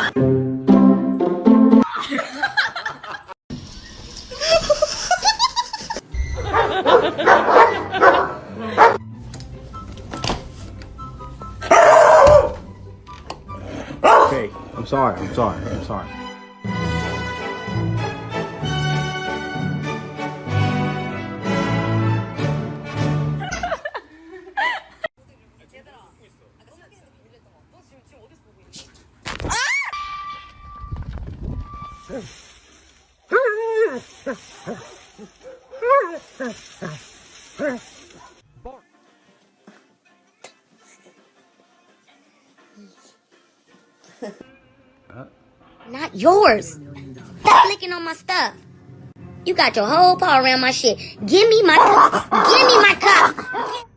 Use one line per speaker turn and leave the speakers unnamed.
Okay, I'm sorry.
Not yours. Stop licking on my stuff. You got your whole paw around my shit. Give me my cup. Give me my cup.